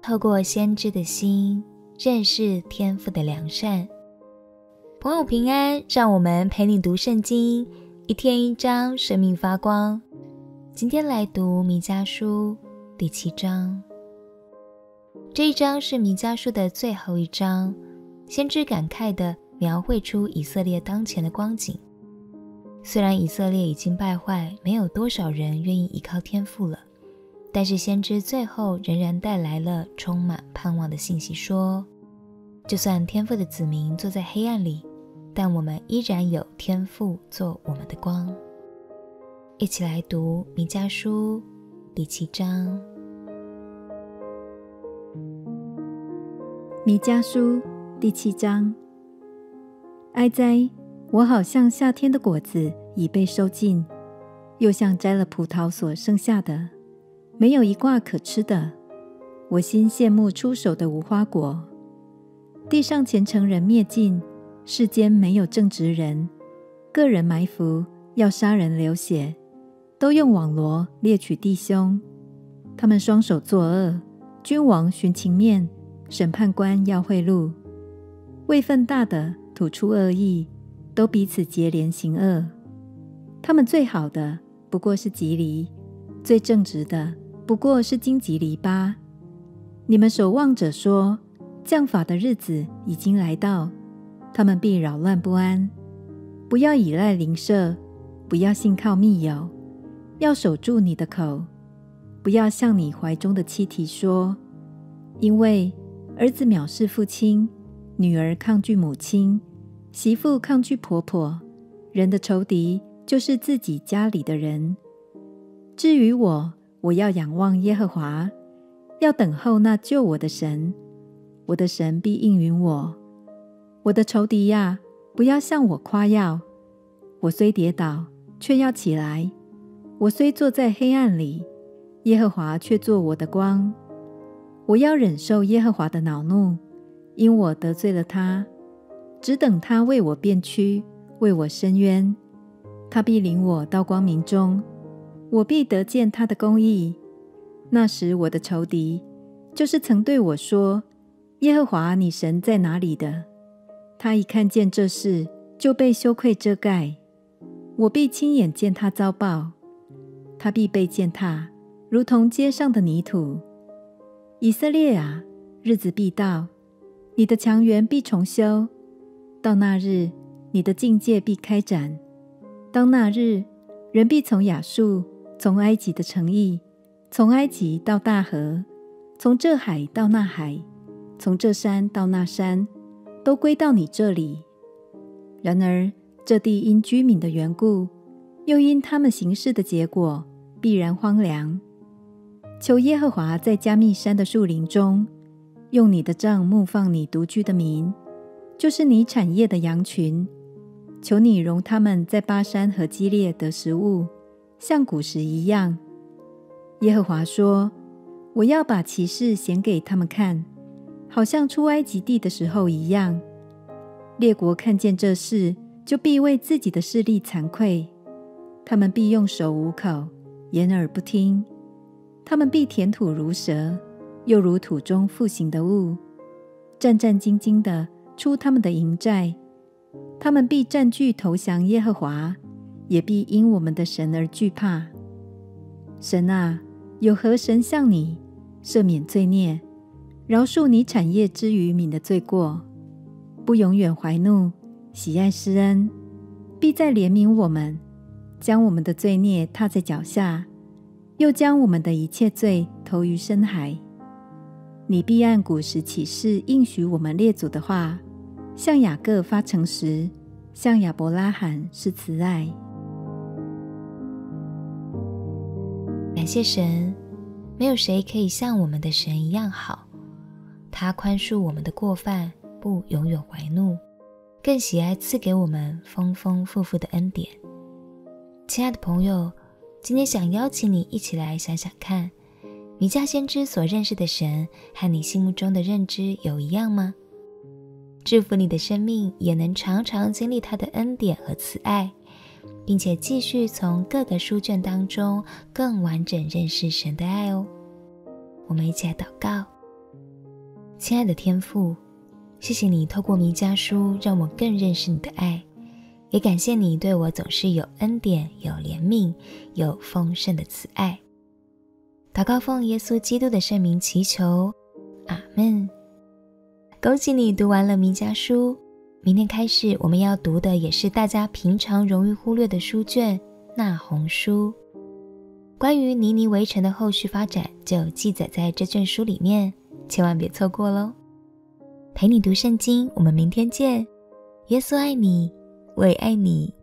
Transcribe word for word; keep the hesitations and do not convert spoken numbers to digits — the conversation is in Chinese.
透过先知的心认识天父的良善。朋友平安，让我们陪你读圣经，一天一章，生命发光。今天来读弥迦书第七章。这一章是弥迦书的最后一章，先知感慨地描绘出以色列当前的光景。虽然以色列已经败坏，没有多少人愿意依靠天父了，但是先知最后仍然带来了充满盼望的信息，说就算天父的子民坐在黑暗里，但我们依然有天父做我们的光。一起来读弥迦书第七章。 弥迦书第七章。哀哉，我好像夏天的果子已被收尽，又像摘了葡萄所剩下的，没有一挂可吃的。我心羡慕出手的无花果。地上虔诚人灭尽，世间没有正直人，个人埋伏，要杀人流血，都用网罗猎取弟兄。他们双手作恶，君王寻情面，审判官要贿赂。位分大的吐出恶意，都彼此结连行恶。他们最好的不过是蒺藜，最正直的不过是荆棘篱笆。你们守望者说，降法的日子已经来到，他们必扰乱不安。不要倚赖邻舍，不要信靠密友，要守住你的口，不要向你怀中的妻提说，因为儿子藐视父亲，女儿抗拒母亲，媳妇抗拒婆婆，人的仇敌就是自己家里的人。至于我，我要仰望耶和华，要等候那救我的神。我的神必应允我。我的仇敌呀，不要向我夸耀。我虽跌倒，却要起来；我虽坐在黑暗里，耶和华却做我的光。我要忍受耶和华的恼怒，因我得罪了他。只等他为我辩屈，为我伸冤。他必领我到光明中，我必得见他的公义。那时我的仇敌，就是曾对我说，耶和华你神在哪里的，他一看见这事，就被羞愧遮盖。我必亲眼见他遭报，他必被践踏，如同街上的泥土。以色列啊，日子必到，你的墙垣必重修。到那日，你的境界必开展。当那日，人必从亚述，从埃及的城邑，从埃及到大河，从这海到那海，从这山到那山，都归到你这里。然而这地因居民的缘故，又因他们行事的结果，必然荒凉。求耶和华在加密山的树林中，用你的杖牧放你独居的民，就是你产业的羊群。求你容他们在巴山和基列得食物，像古时一样。耶和华说，我要把奇事显给他们看，好像出埃及地的时候一样。列国看见这事，就必为自己的势力惭愧。他们必用手捂口，掩耳不听。他们必填土如蛇，又如土中复形的物，战战兢兢地出他们的营寨。他们必占据投降耶和华，也必因我们的神而惧怕。神啊，有何神像你，赦免罪孽，饶恕你产业之余民的罪过，不永远怀怒，喜爱施恩，必再怜悯我们，将我们的罪孽踏在脚下，又将我们的一切罪投于深海。你必按古时起誓应许我们列祖的话，向雅各发诚实，向亚伯拉罕施慈爱。 感谢神，没有谁可以像我们的神一样好。他宽恕我们的过犯，不永远怀怒，更喜爱赐给我们丰丰富富的恩典。亲爱的朋友，今天想邀请你一起来想想看，弥迦先知所认识的神和你心目中的认知有一样吗？祝福你的生命也能常常经历他的恩典和慈爱，并且继续从各个书卷当中更完整认识神的爱哦。我们一起来祷告。 亲爱的天父，谢谢你透过弥迦书让我更认识你的爱，也感谢你对我总是有恩典、有怜悯、有丰盛的慈爱。祷告奉耶稣基督的圣名祈求，阿们。恭喜你读完了弥迦书，明天开始我们要读的也是大家平常容易忽略的书卷那鸿书。关于尼尼微城的后续发展就记载在这卷书里面，千万别错过咯。陪你读圣经，我们明天见。耶稣爱你，我也爱你。